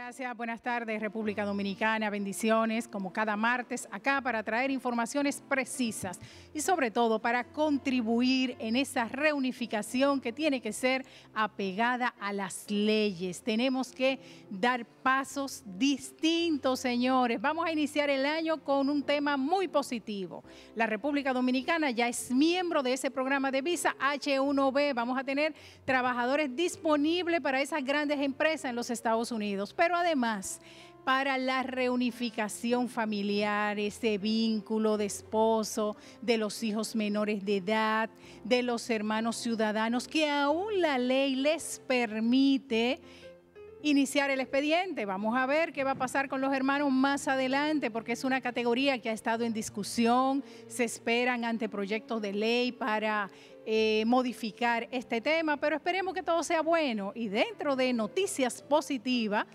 Gracias, buenas tardes República Dominicana, bendiciones como cada martes acá para traer informaciones precisas y sobre todo para contribuir en esa reunificación que tiene que ser apegada a las leyes. Tenemos que dar pasos distintos, señores. Vamos a iniciar el año con un tema muy positivo. La República Dominicana ya es miembro de ese programa de visa H1B. Vamos a tener trabajadores disponibles para esas grandes empresas en los Estados Unidos. Pero además, para la reunificación familiar, ese vínculo de esposo, de los hijos menores de edad, de los hermanos ciudadanos, que aún la ley les permite iniciar el expediente. Vamos a ver qué va a pasar con los hermanos más adelante, porque es una categoría que ha estado en discusión. Se esperan anteproyectos de ley para modificar este tema, pero esperemos que todo sea bueno. Y dentro de noticias positivas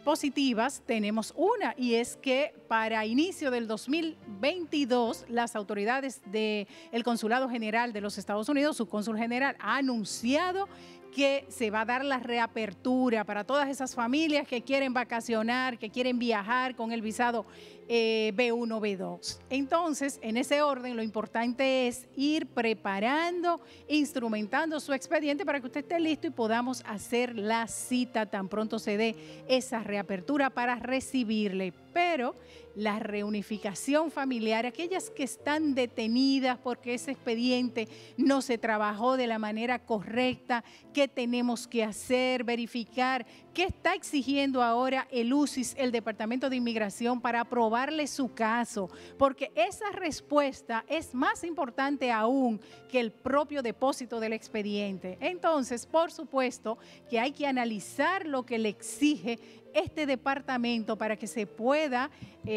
tenemos una, y es que para inicio del 2022 las autoridades del Consulado General de los Estados Unidos, su cónsul general, ha anunciado que se va a dar la reapertura para todas esas familias que quieren vacacionar, que quieren viajar con el visado B1, B2. Entonces, en ese orden, lo importante es ir preparando, instrumentando su expediente para que usted esté listo y podamos hacer la cita tan pronto se dé esa reapertura para recibirle. Pero la reunificación familiar, aquellas que están detenidas porque ese expediente no se trabajó de la manera correcta, ¿qué tenemos que hacer? Verificar qué está exigiendo ahora el UCIS, el Departamento de Inmigración, para aprobarle su caso, porque esa respuesta es más importante aún que el propio depósito del expediente. Entonces, por supuesto que hay que analizar lo que le exige este departamento para que se pueda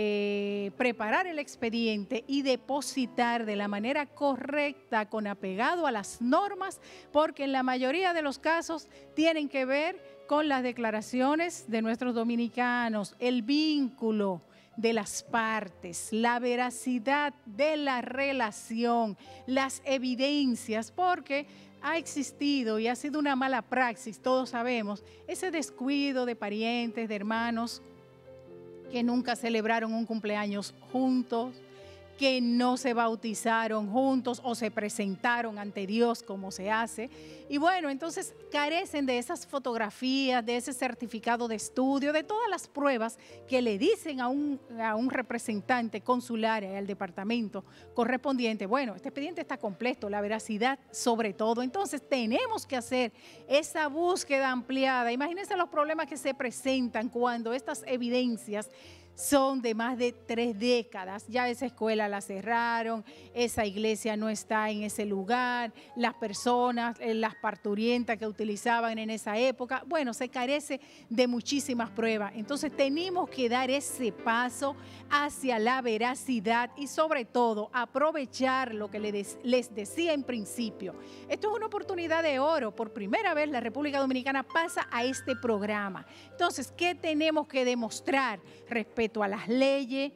preparar el expediente y depositar de la manera correcta, con apegado a las normas, porque en la mayoría de los casos tienen que ver con las declaraciones de nuestros dominicanos, el vínculo de las partes, la veracidad de la relación, las evidencias, porque ha existido y ha sido una mala praxis, todos sabemos, ese descuido de parientes, de hermanos que nunca celebraron un cumpleaños juntos, que no se bautizaron juntos o se presentaron ante Dios como se hace. Y bueno, entonces carecen de esas fotografías, de ese certificado de estudio, de todas las pruebas que le dicen a un representante consular al departamento correspondiente. Bueno, este expediente está completo, la veracidad sobre todo. Entonces tenemos que hacer esa búsqueda ampliada. Imagínense los problemas que se presentan cuando estas evidencias son de más de 3 décadas. Ya esa escuela la cerraron, esa iglesia no está en ese lugar, las personas, las parturientas que utilizaban en esa época, bueno, se carece de muchísimas pruebas. Entonces tenemos que dar ese paso hacia la veracidad y sobre todo aprovechar lo que les decía en principio. Esto es una oportunidad de oro. Por primera vez la República Dominicana pasa a este programa. Entonces, ¿qué tenemos que demostrar respecto a las leyes?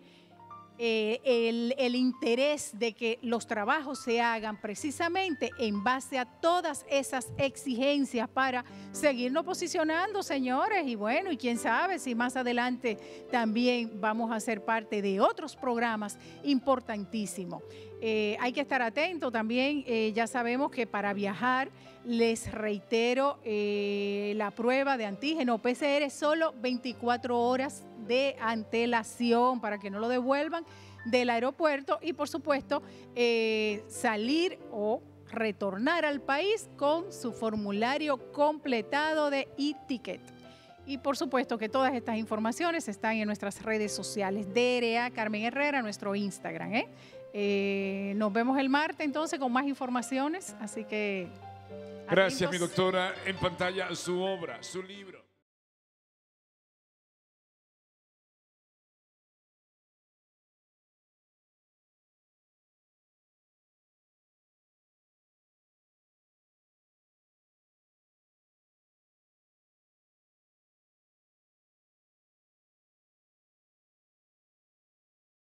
El interés de que los trabajos se hagan precisamente en base a todas esas exigencias para seguirnos posicionando, señores. Y bueno, y quién sabe si más adelante también vamos a ser parte de otros programas importantísimos. Hay que estar atento también. Ya sabemos que para viajar, les reitero, la prueba de antígeno PCR es solo 24 horas de antelación para que no lo devuelvan del aeropuerto y por supuesto salir o retornar al país con su formulario completado de e-ticket. Y por supuesto que todas estas informaciones están en nuestras redes sociales. DRA Carmen Herrera, nuestro Instagram. Nos vemos el martes entonces con más informaciones, así que atentos. Gracias, mi doctora. En pantalla su obra, su libro.